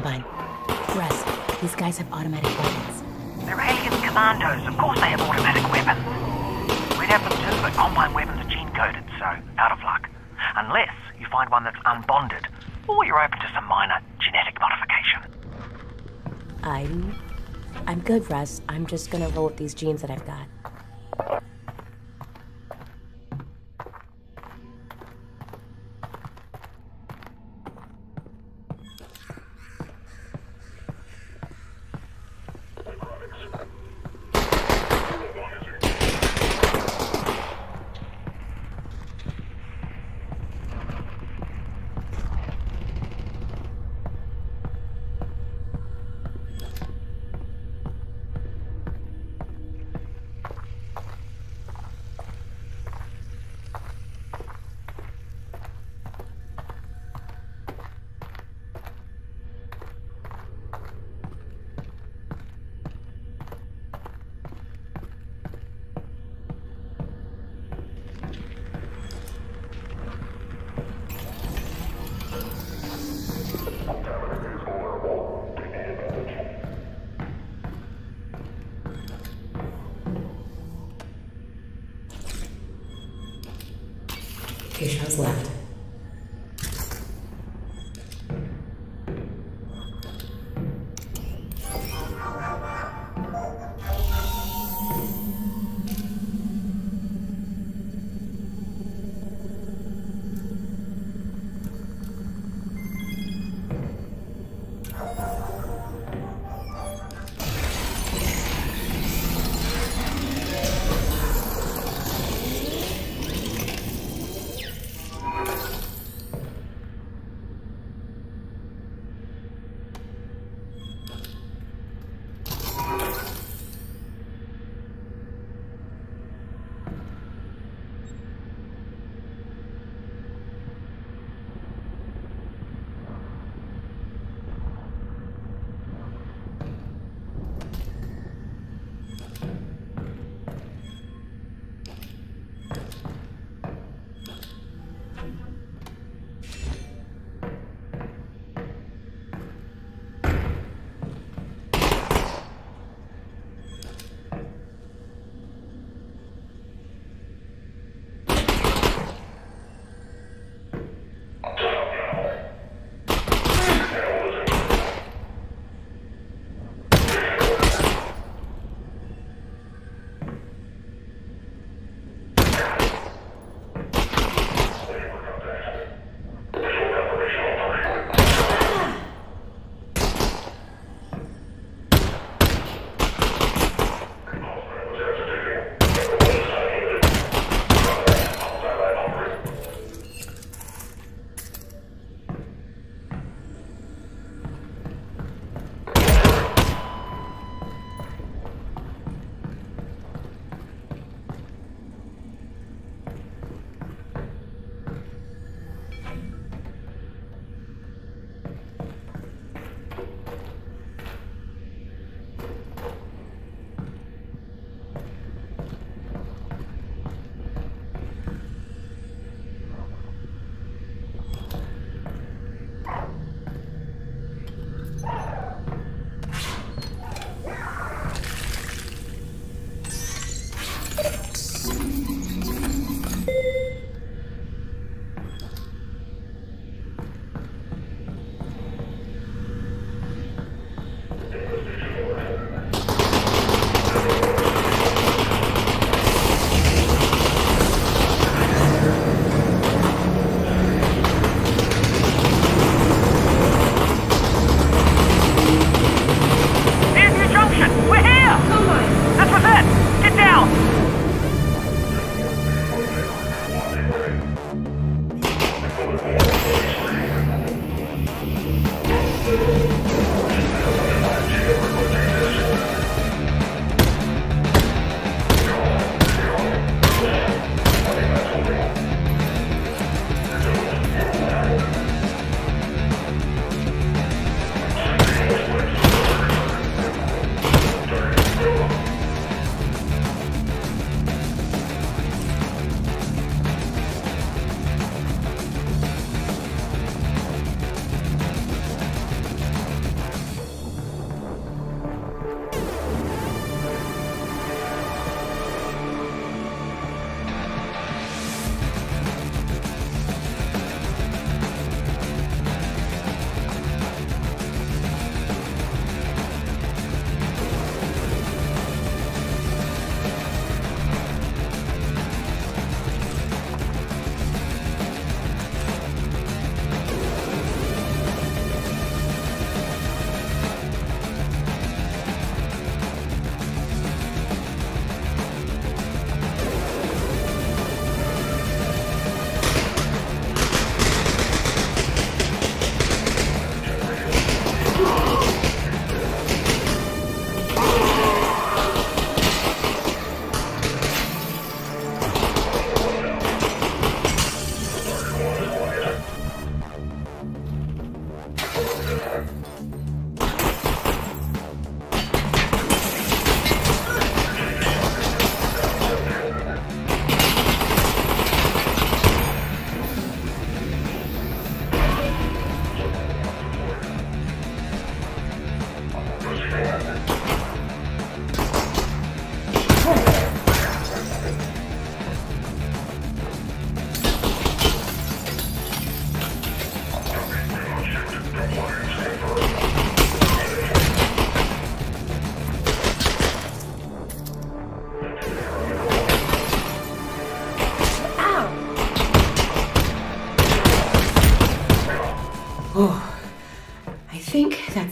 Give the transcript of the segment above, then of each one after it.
Combine. Russ, these guys have automatic weapons. They're alien commandos. Of course they have automatic weapons. We'd have them too, but Combine weapons are gene-coded, so out of luck. Unless you find one that's unbonded, or you're open to some minor genetic modification. I'm good, Russ. I'm just gonna roll with these genes that I've got. Keisha's left.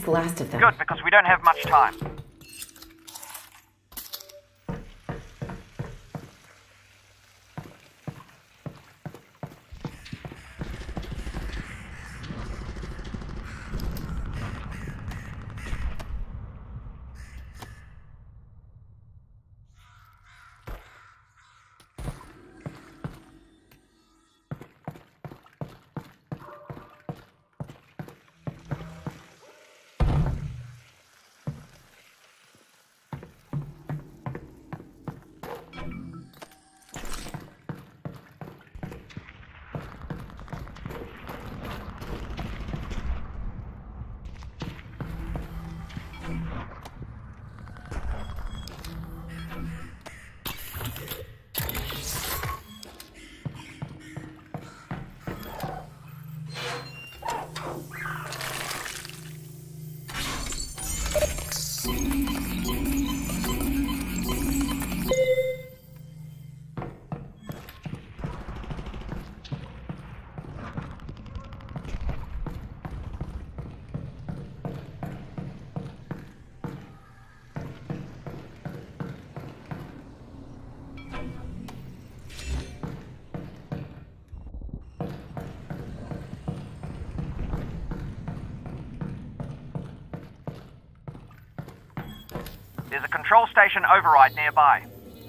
the last of them. Good, because we don't have much time. There's a control station override nearby.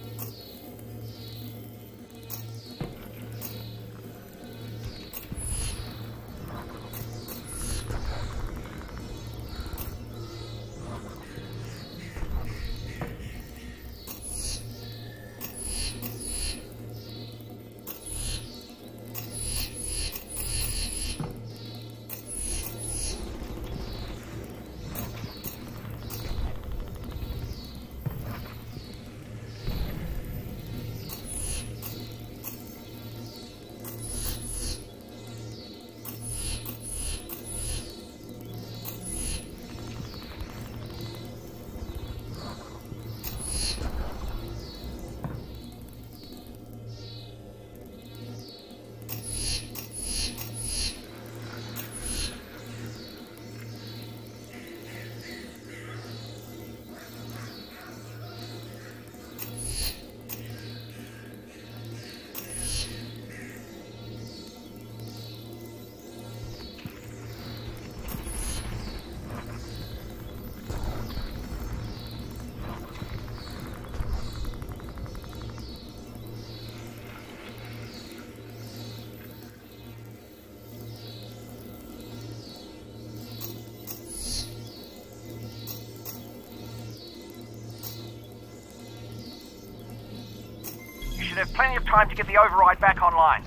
You should have plenty of time to get the override back online.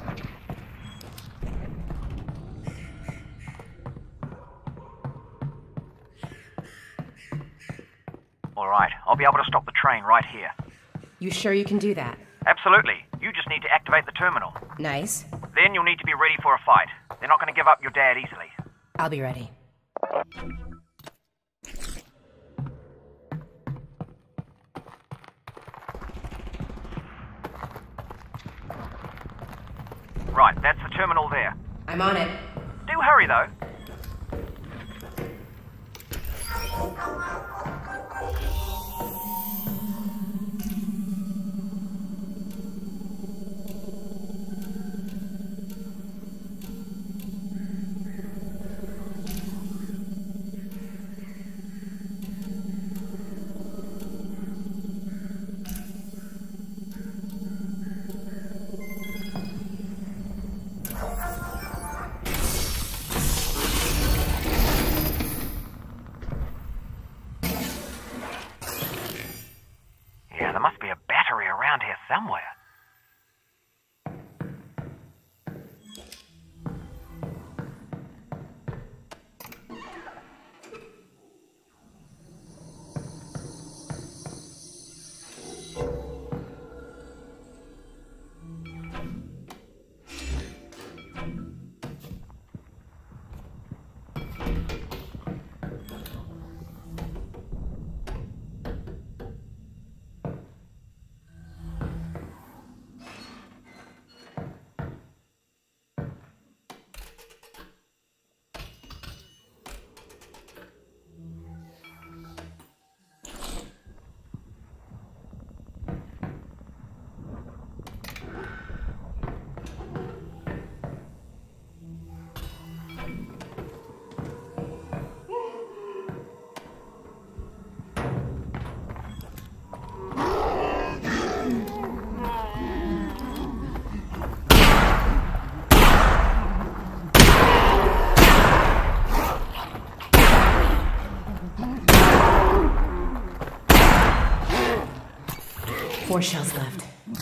All right, I'll be able to stop the train right here. You sure you can do that? Absolutely. You just need to activate the terminal. Nice. Then you'll need to be ready for a fight. They're not going to give up your dad easily. I'll be ready. Right, that's the terminal there. I'm on it. Do hurry, though. There must be a battery around here somewhere. 4 shells left.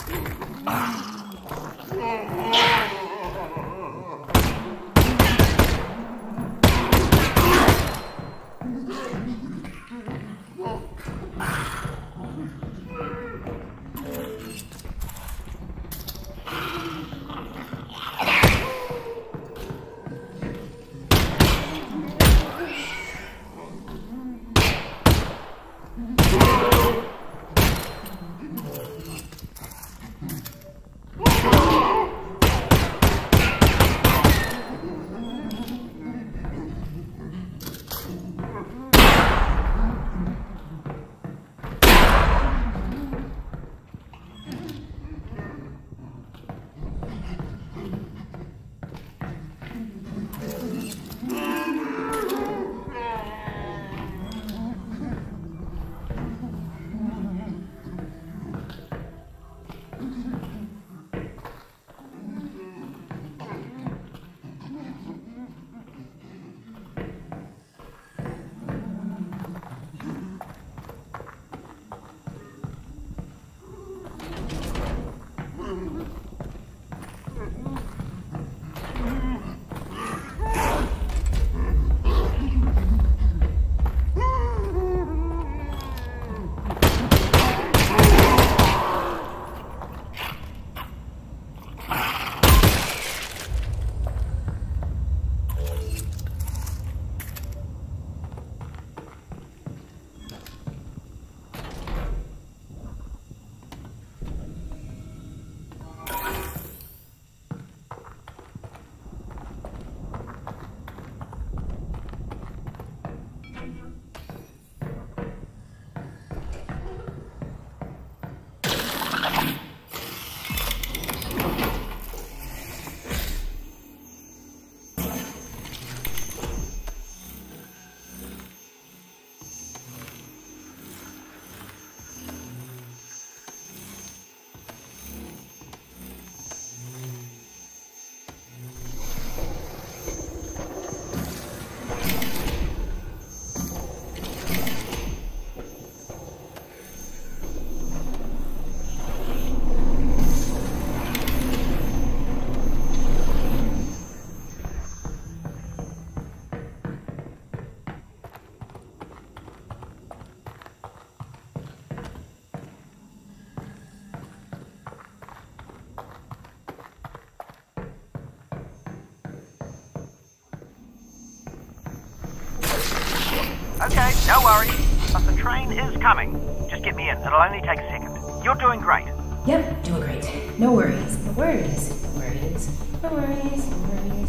Okay, no worries. But the train is coming. Just get me in. It'll only take a second. You're doing great. Yep, doing great. No worries. No worries. No worries. No worries. No worries.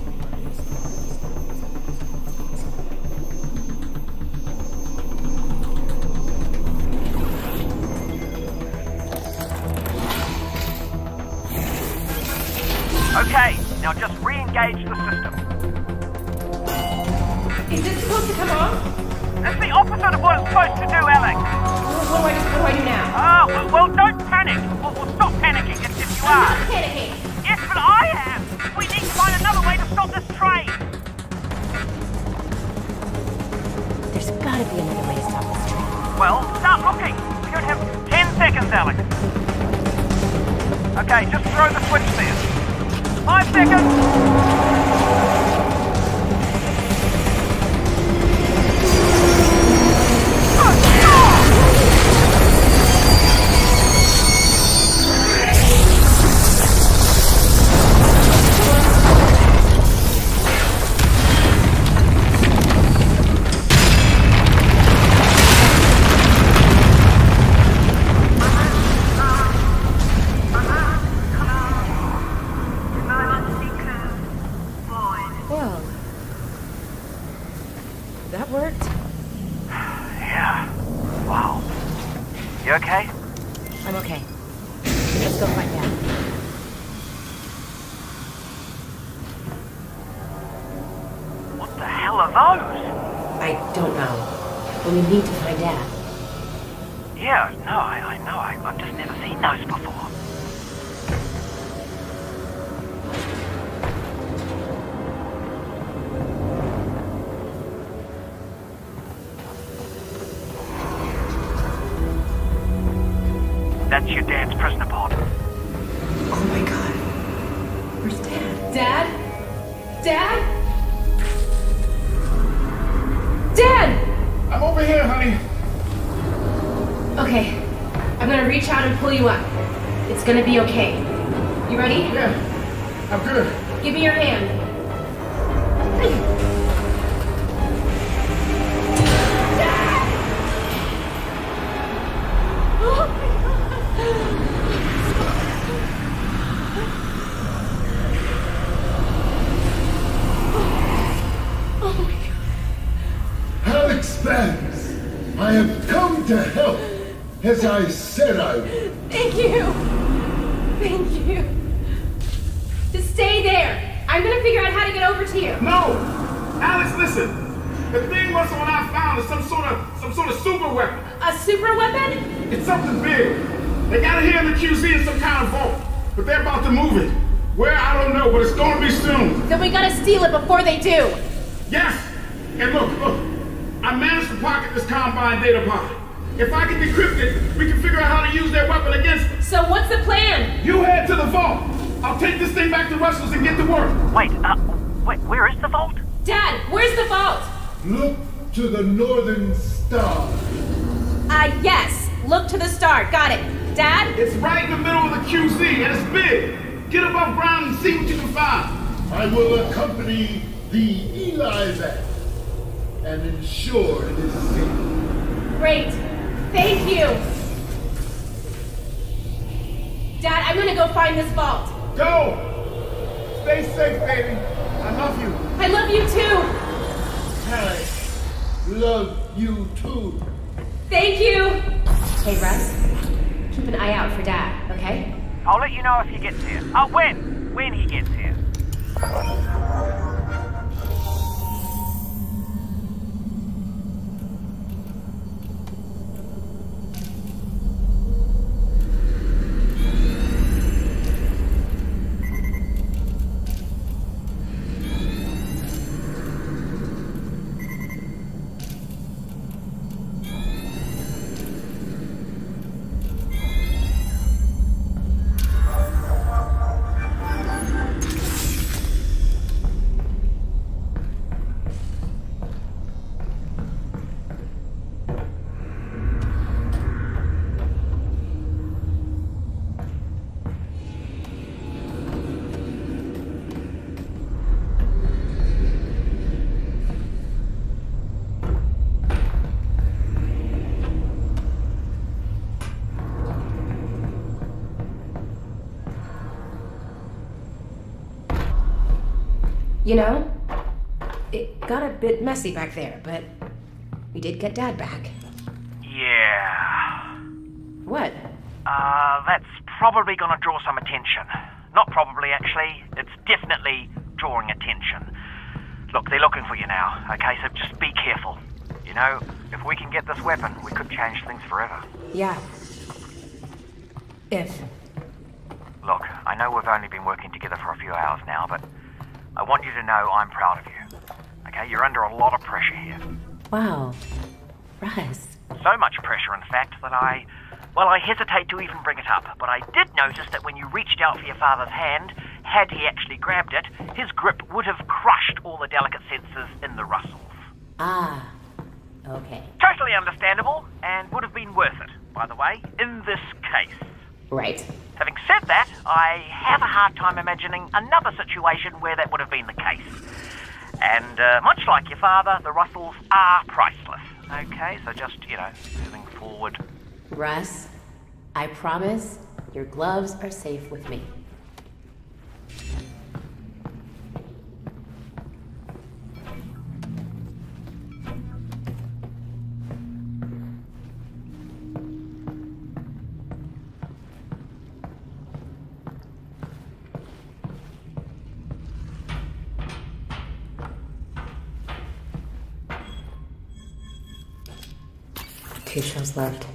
Okay, now just re-engage the system. Is this supposed to come off? It's the opposite of what it's supposed to do, Alex. What do I do now? Oh, well, don't panic. We'll stop panicking if you I'm are. not panicking. Yes, but I am. We need to find another way to stop this train. There's gotta be another way to stop this train. Well, start looking. We don't have 10 seconds, Alex. Okay, just throw the switch there. 5 seconds. Well, that worked. Yeah. Wow. You okay? I'm okay. Let's go find Dad. What the hell are those? I don't know. But we need to find Dad. Yeah, no, I know. I've just never seen those before. That's your dad's prisoner pod. Oh my god. Where's Dad? Dad? Dad? Dad! I'm over here, honey. Okay. I'm gonna reach out and pull you up. It's gonna be okay. You ready? Yeah, I'm good. Give me your hand. Alex Banks, I have come to help, as I said I would. Thank you. Thank you. Just stay there. I'm gonna figure out how to get over to you. No! Alex, listen. The thing was what I found is some sort of super weapon. A super weapon? It's something big. They got it here in the QZ in some kind of vault, but they're about to move it. Where, I don't know, but it's gonna be soon. Then we gotta steal it before they do. Yes! And look, I managed to pocket this Combine data pod. If I can decrypt it, we can figure out how to use their weapon against them. So what's the plan? You head to the vault. I'll take this thing back to Russell's and get to work. Wait, where is the vault? Dad, where's the vault? Look to the northern star. Yes. Look to the star. Got it. Dad? It's right in the middle of the QZ, and it's big. Get above ground and see what you can find. I will accompany the Eli van and ensure it is safe. Great. Thank you. Dad, I'm gonna go find this vault. Go! Stay safe, baby. I love you. I love you too. I love you too. Thank you. Hey, Russ. Keep an eye out for Dad, okay? I'll let you know if he gets here. When he gets here. You know, it got a bit messy back there, but we did get Dad back. Yeah. What? That's probably gonna draw some attention. Not probably, actually. It's definitely drawing attention. Look, they're looking for you now, okay? So just be careful. You know, if we can get this weapon, we could change things forever. Yeah. If. Look, I know we've only been working together for a few hours now, but I want you to know I'm proud of you. Okay, you're under a lot of pressure here. Wow. Russ. So much pressure, in fact, that I hesitate to even bring it up. But I did notice that when you reached out for your father's hand, had he actually grabbed it, his grip would have crushed all the delicate sensors in the Russells. Ah. Okay. Totally understandable, and would have been worth it, by the way, in this case. Right. Having said that, I have a hard time imagining another situation where that would have been the case. And much like your father, the Russells are priceless. Okay, so just, moving forward. Russ, I promise your gloves are safe with me. Two shows left.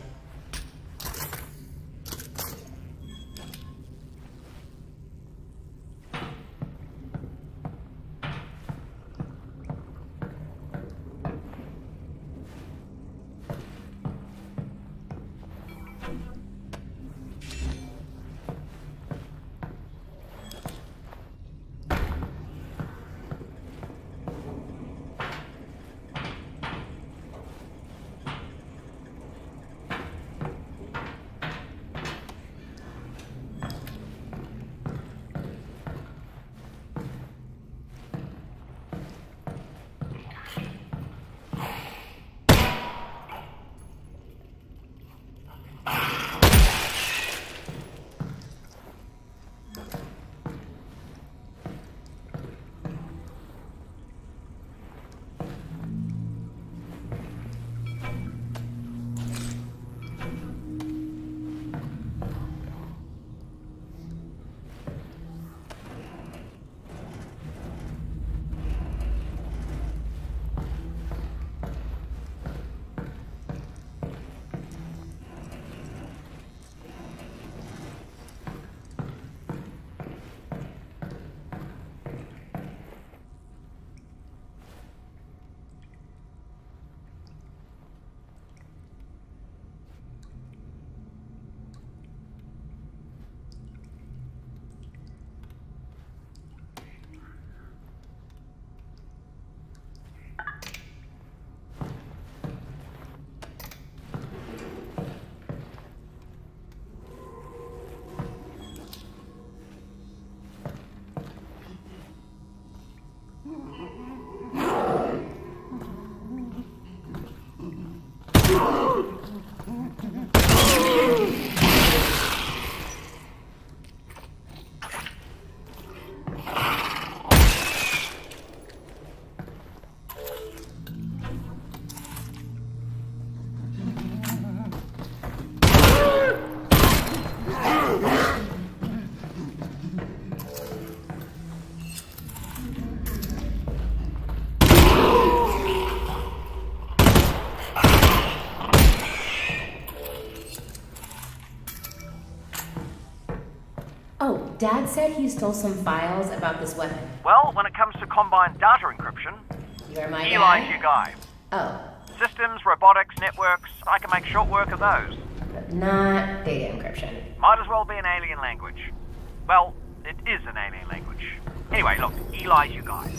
Oh, Dad said he stole some files about this weapon. Well, when it comes to Combine data encryption, You're my Eli's dad? your guy. Oh, Systems, robotics, networks, I can make short work of those. but not data encryption. Might as well be an alien language. Well, it is an alien language. Anyway, look, Eli's your guy.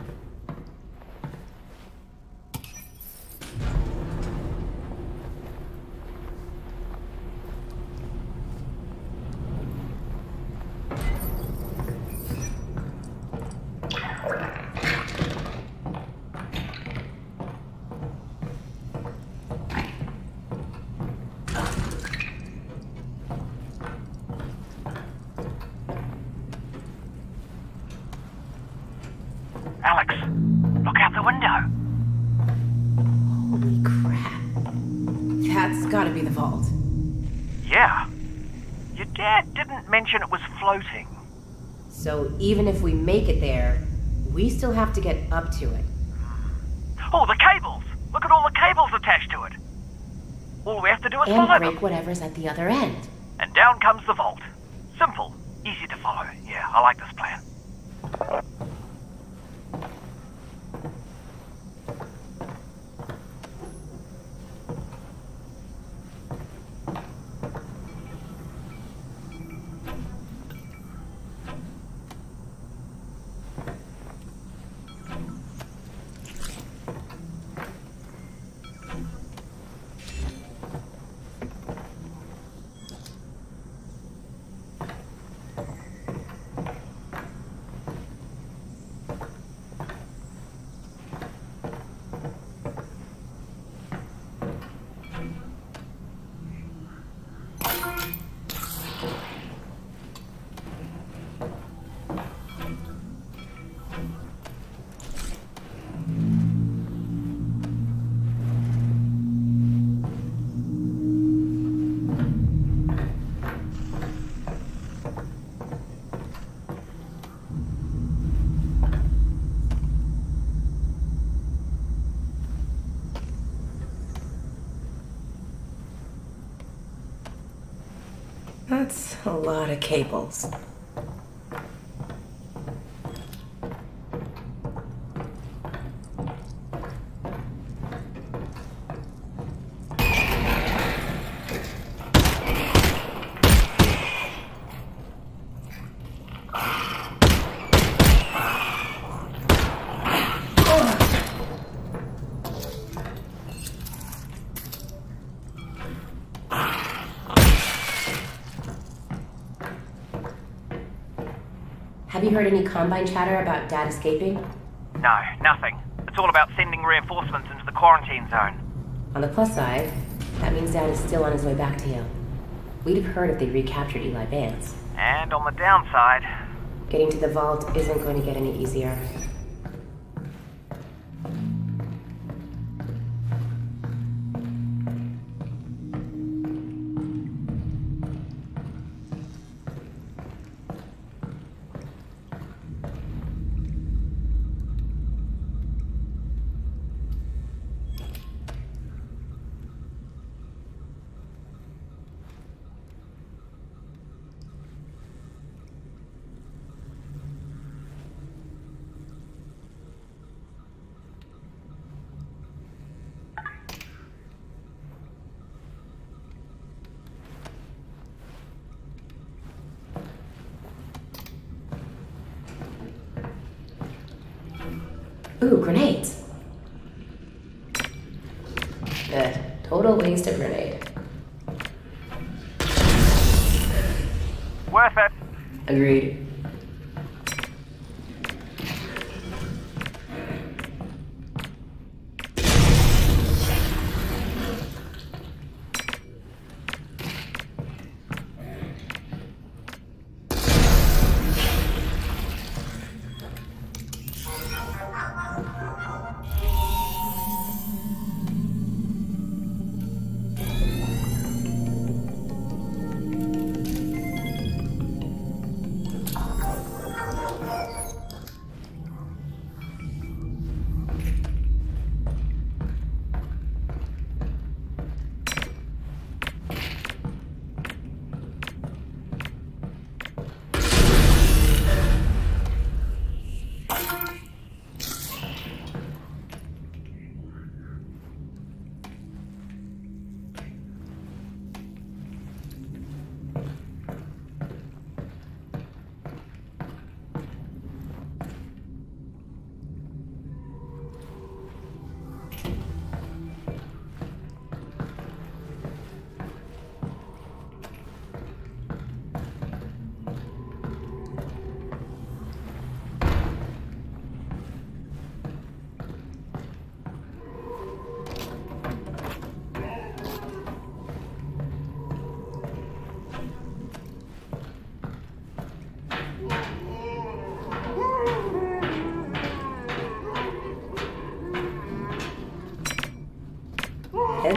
Alex, look out the window. Holy crap. That's gotta be the vault. Yeah. Your dad didn't mention it was floating. So even if we make it there, we still have to get up to it. Oh, the cables! Look at all the cables attached to it. All we have to do is And follow break them. whatever's at the other end. And down comes the vault. Simple. Easy to follow. Yeah, I like this plan. That's a lot of cables. Have you heard any Combine chatter about Dad escaping? No, nothing. It's all about sending reinforcements into the quarantine zone. On the plus side, that means Dad is still on his way back to you. We'd have heard if they recaptured Eli Vance. And on the downside, Getting to the vault isn't going to get any easier. Ooh, grenades. Total waste of grenade. worth it. Agreed.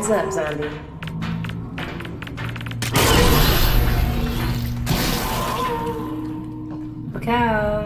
Heads up, zombie. Look out.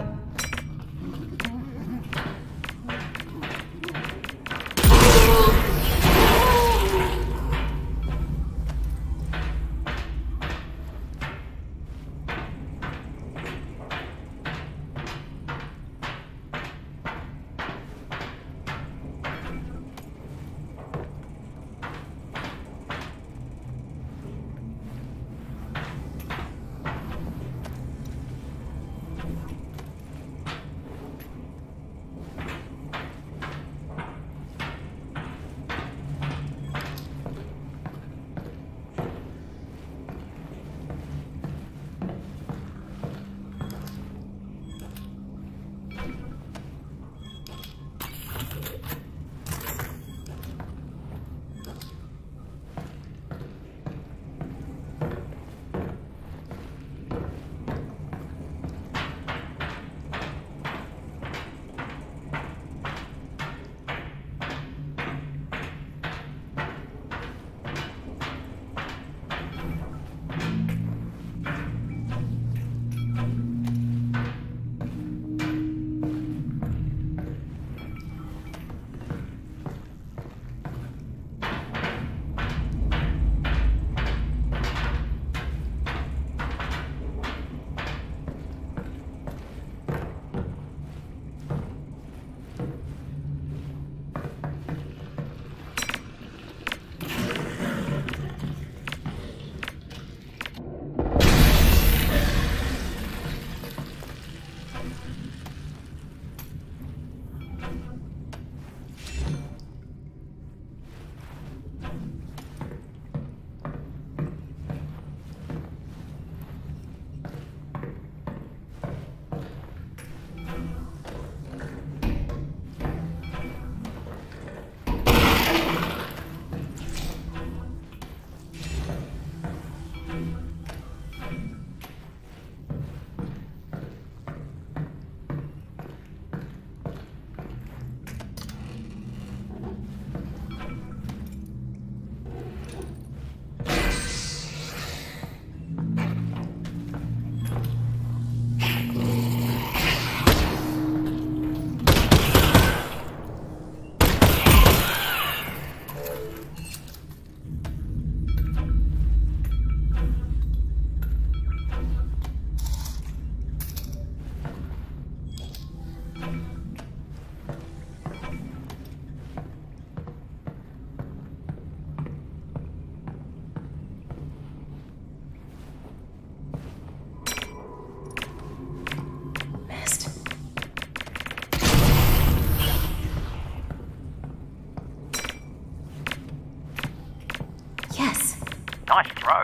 Nice throw.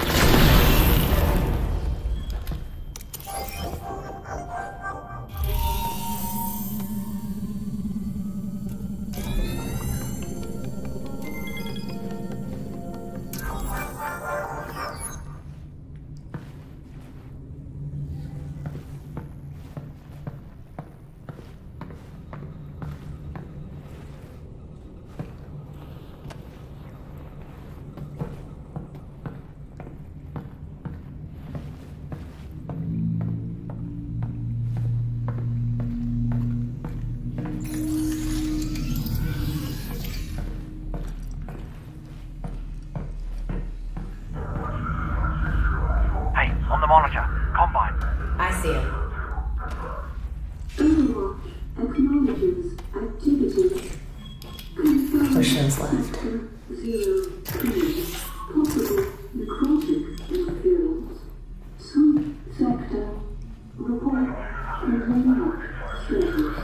Monitor, Combine. I see him. Overwatch acknowledges activity. Push those left. 0 possible necrotic interference. Some sector report containment status.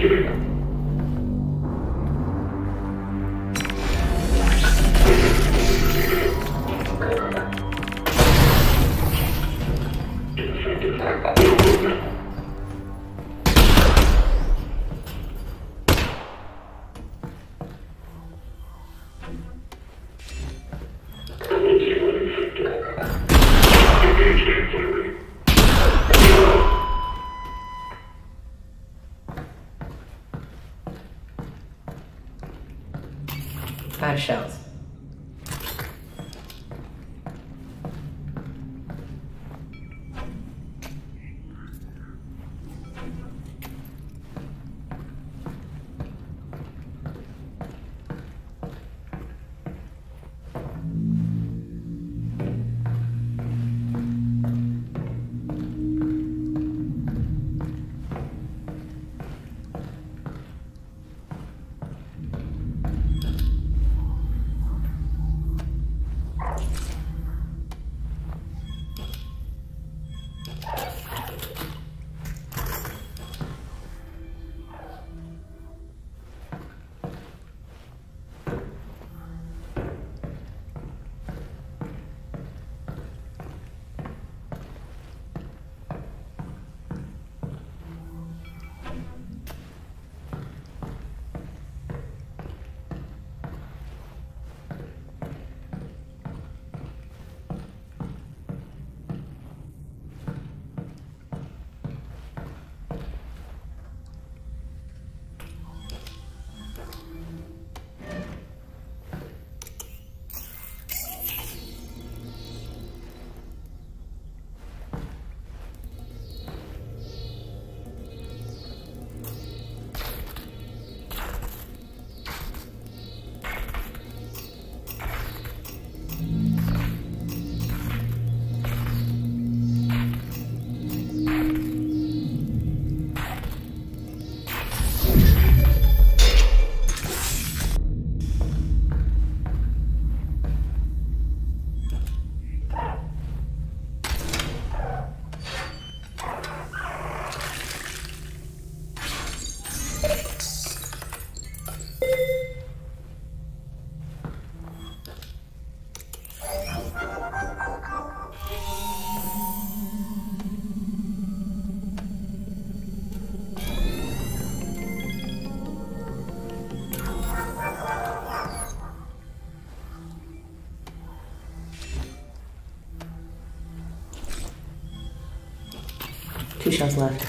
Out of shells. Two shells left.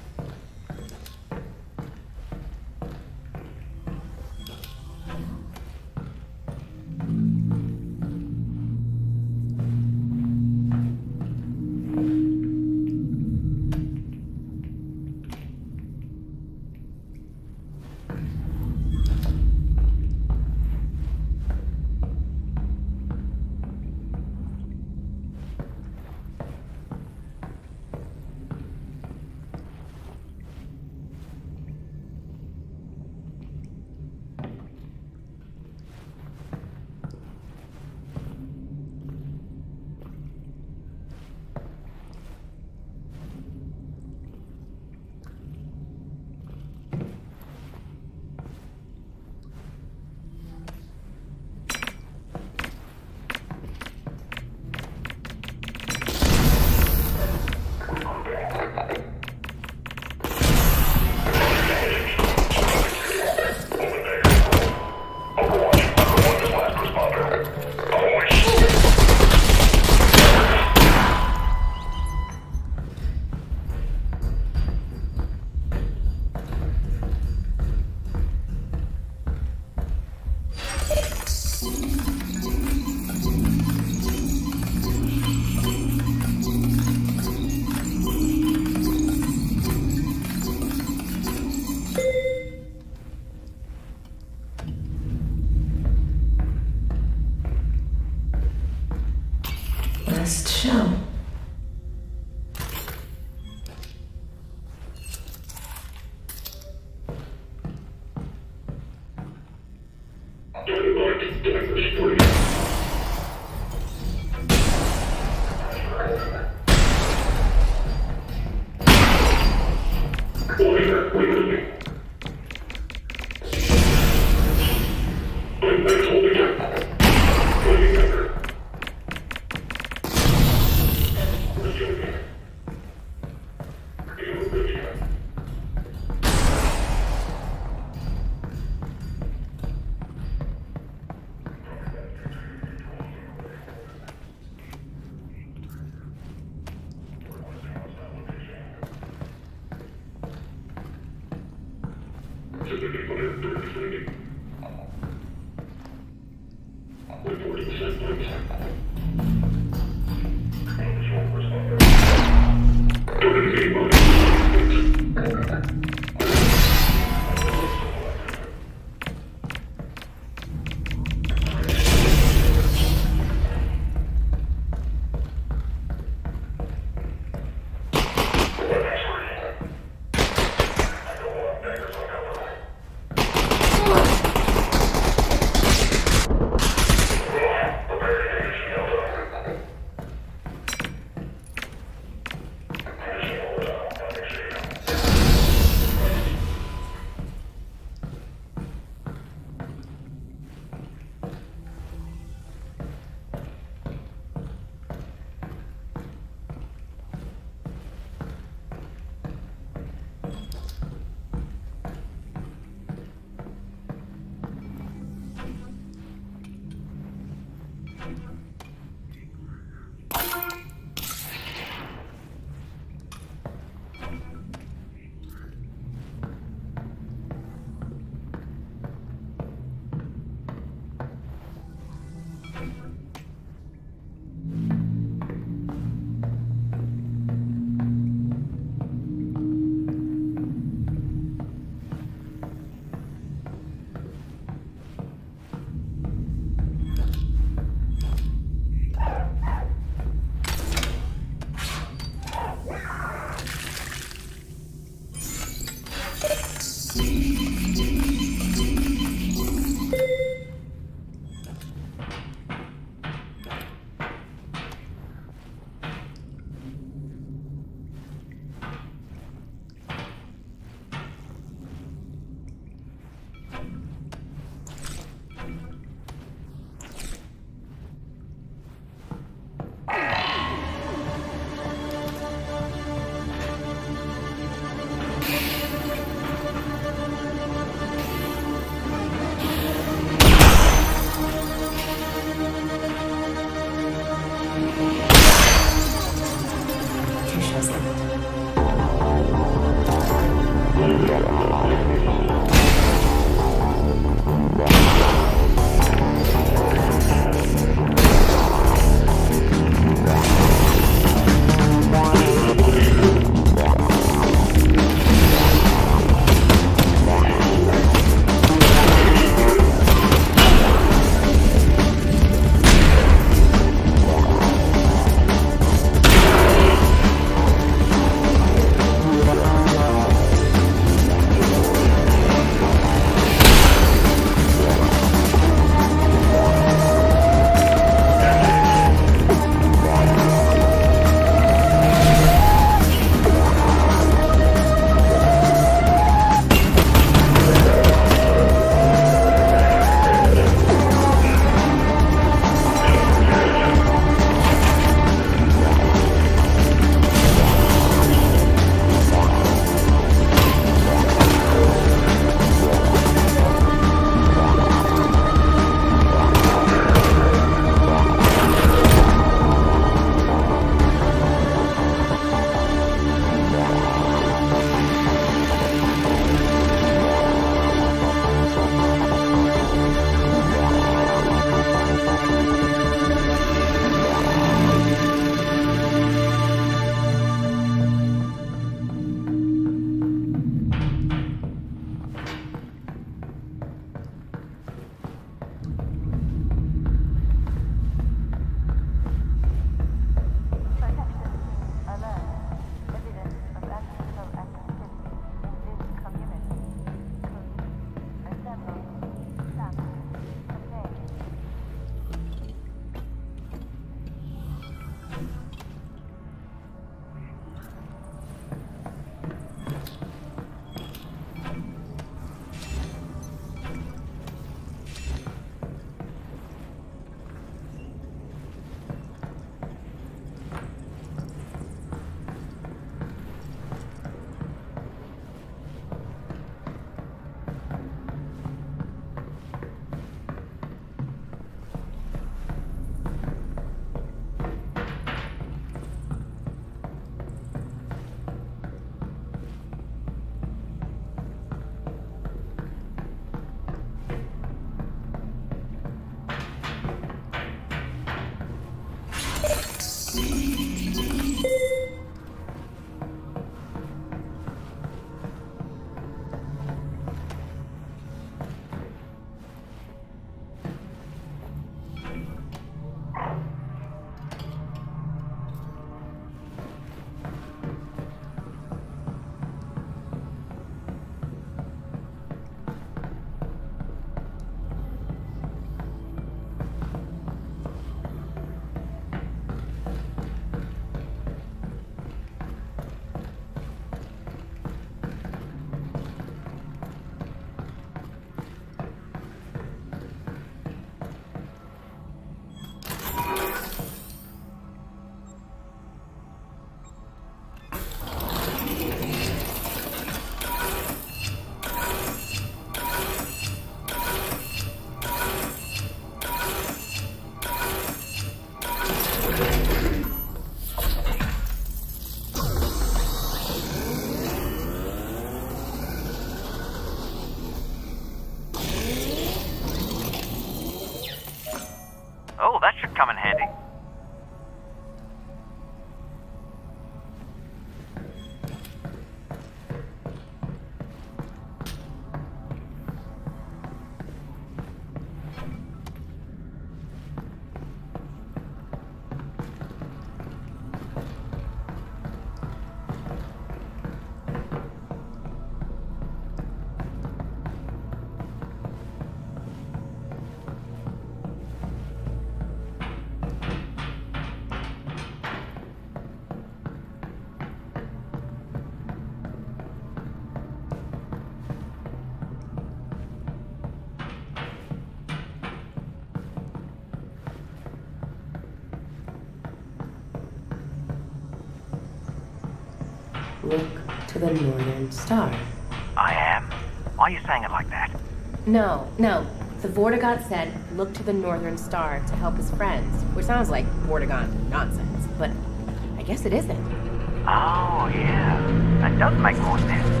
Look to the northern star. I am. Why are you saying it like that? No. The Vortigaunt said, look to the northern star to help his friends, which sounds like Vortigaunt nonsense, but I guess it isn't. Oh, yeah. That does make more sense.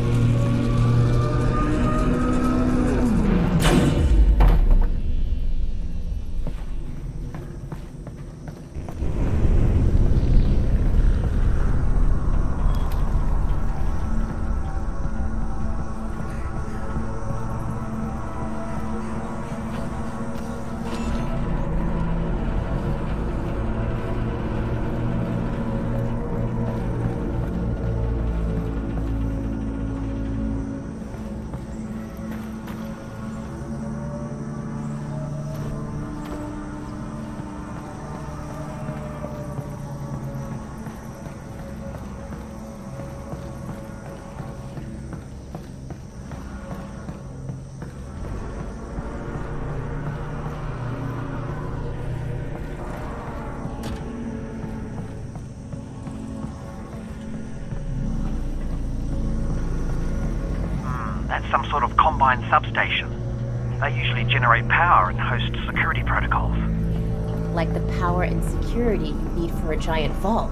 That's some sort of Combine substation. They usually generate power and host security protocols. Like the power and security you need for a giant vault.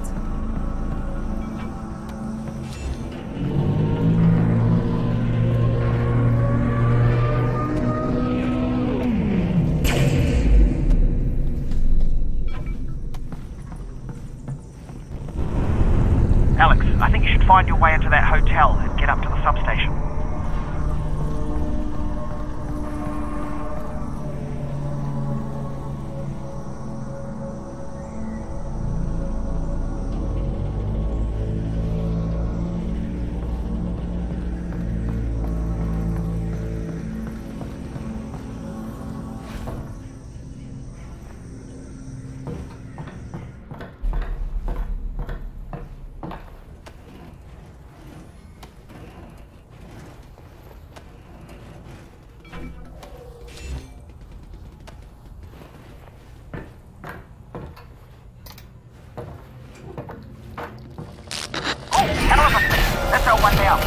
Alex, I think you should find your way into that hotel and get up to the substation. That's our one down.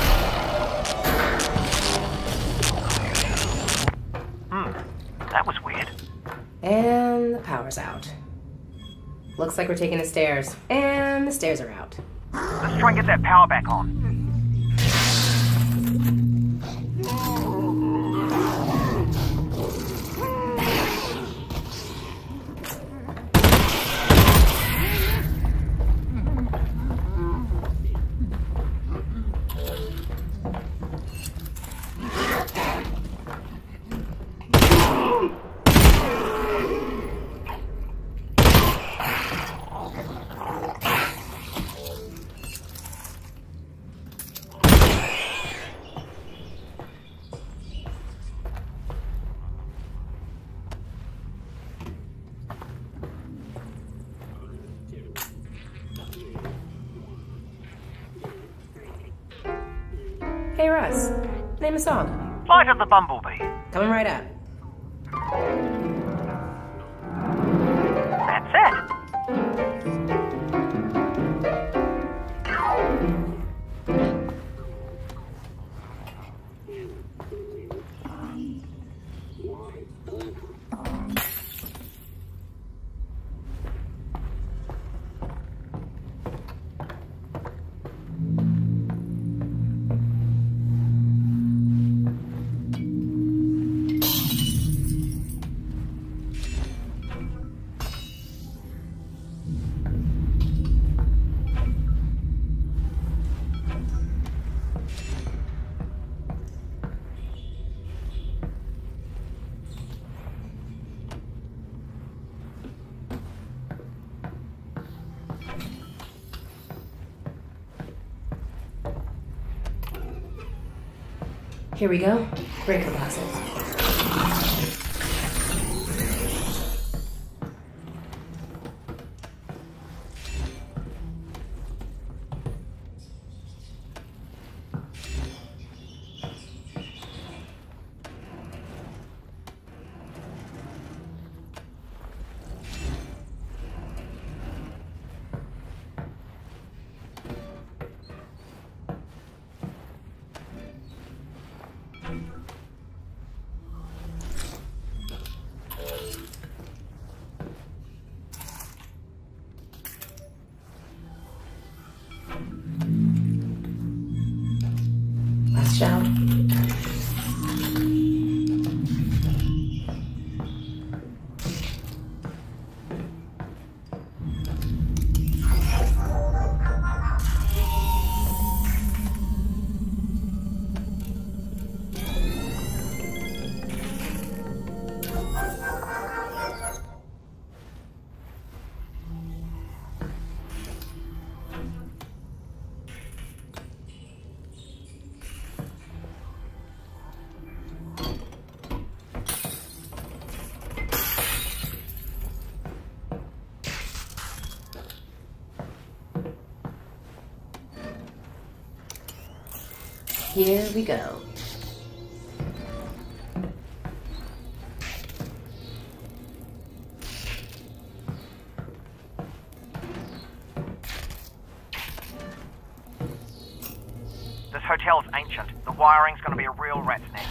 That was weird. And the power's out. Looks like we're taking the stairs. And the stairs are out. Let's try and get that power back on. Hey Russ, name a song. Flight of the Bumblebee. Coming right up. That's it. Here we go. Breaker boxes. shall we? Here we go. This hotel's ancient. The wiring's gonna be a real rat's nest.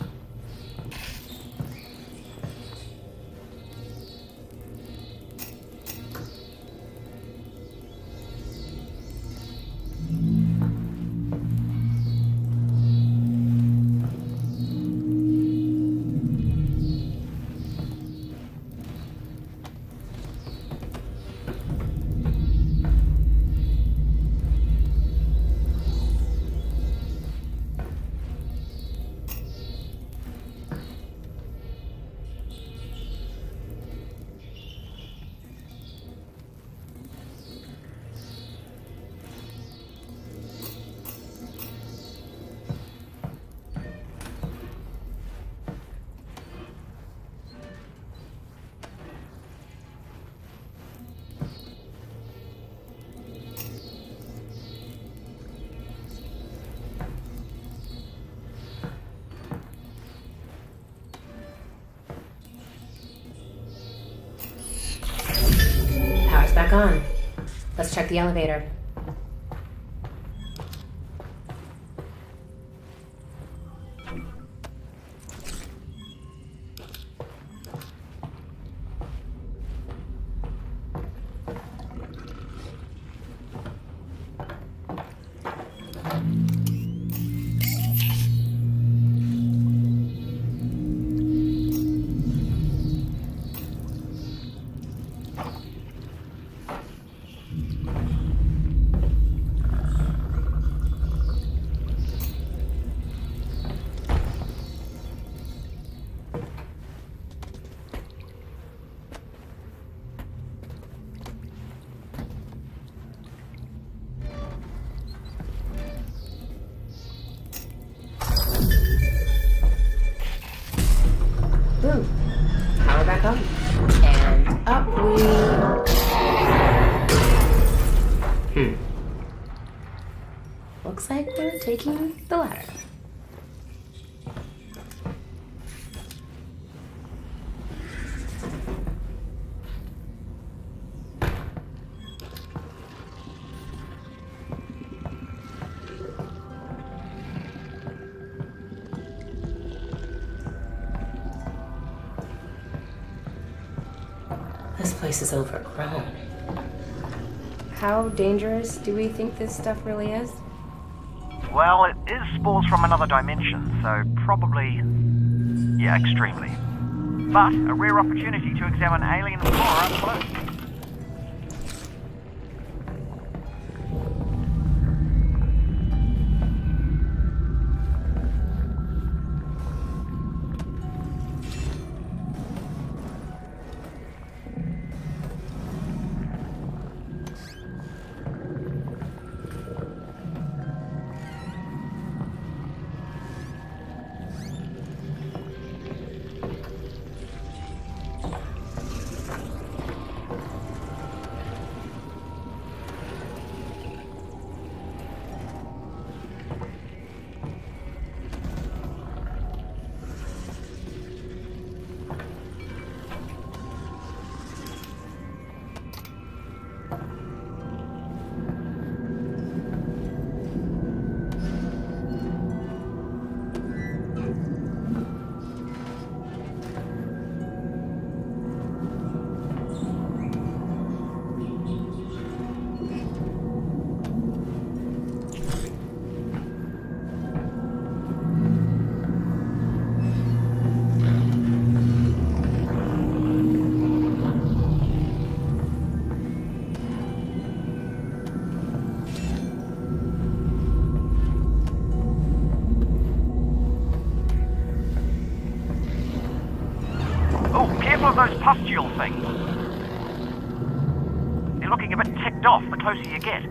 Back on. Let's check the elevator. Boom. Power back on. And up we... Looks like we're taking the ladder. This place is overgrown. How dangerous do we think this stuff really is? Well, it is spores from another dimension, so probably... yeah, extremely. But a rare opportunity to examine alien flora up close. those pustule things? They're looking a bit ticked off the closer you get.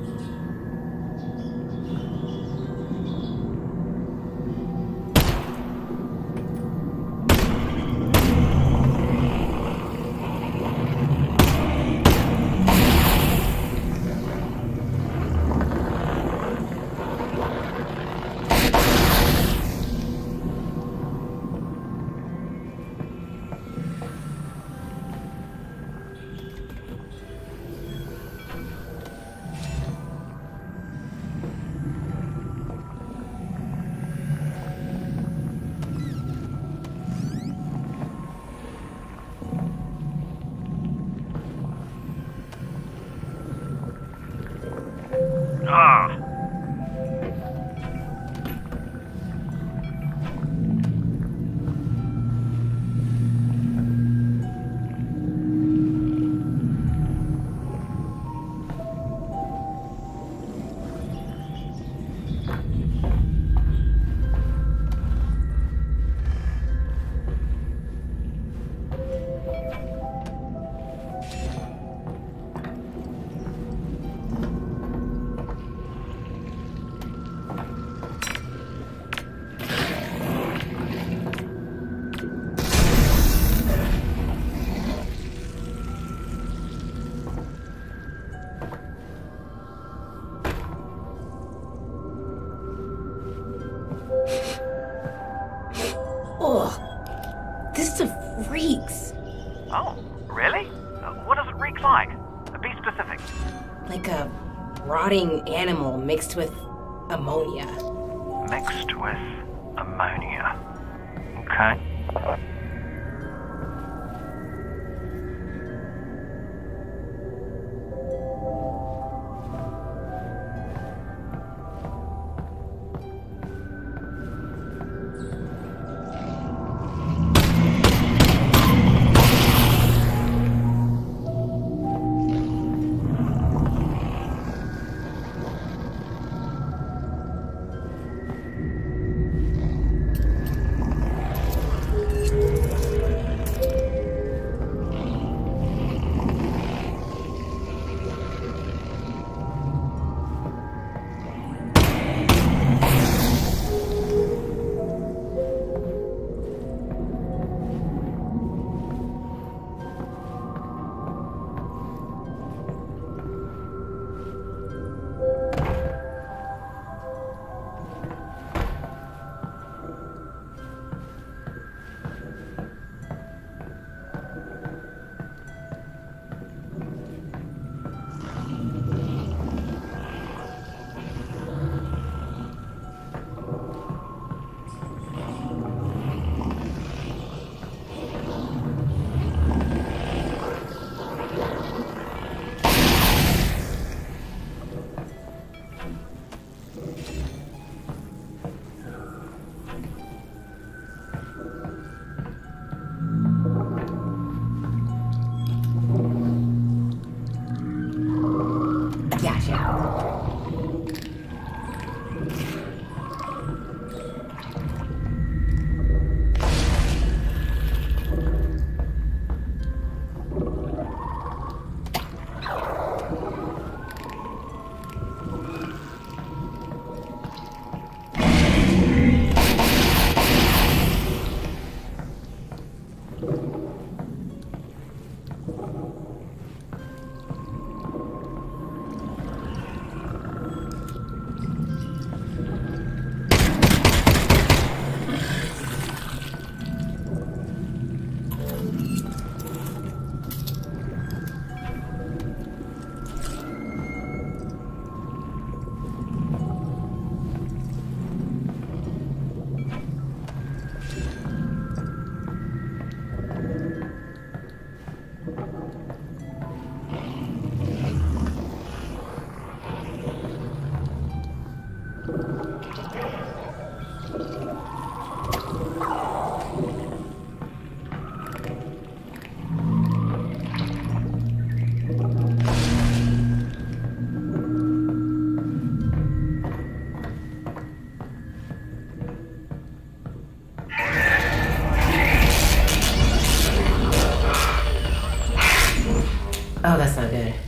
Ugh, this stuff reeks. Oh, really? What does it reek like? Be specific. Like a rotting animal mixed with ammonia. Mixed with ammonia. Okay. Oh, that's not good.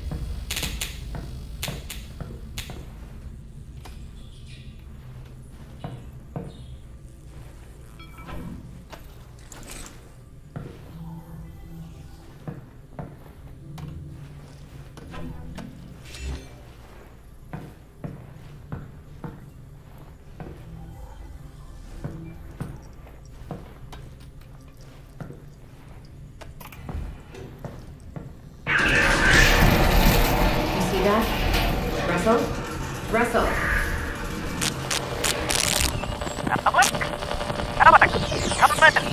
Russell? Russell! Alex! Alex! Come in!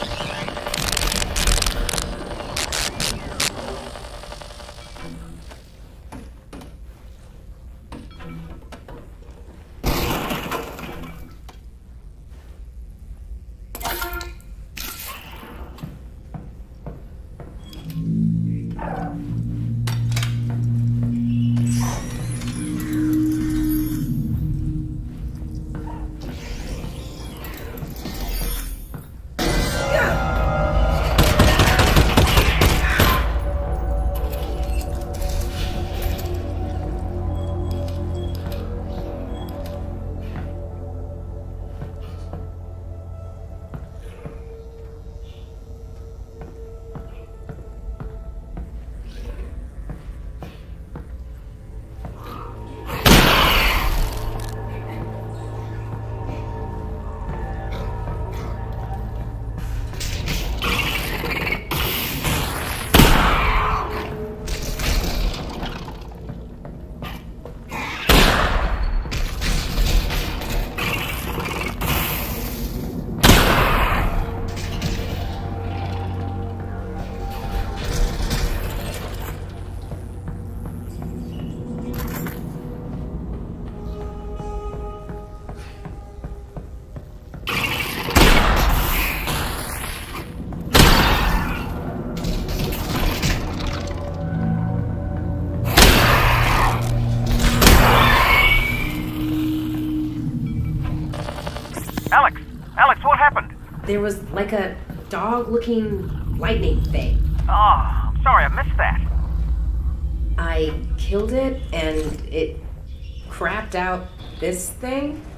Alex! Alex, what happened? There was like a dog-looking lightning thing. Oh, I'm sorry, I missed that. I killed it, and it crapped out this thing.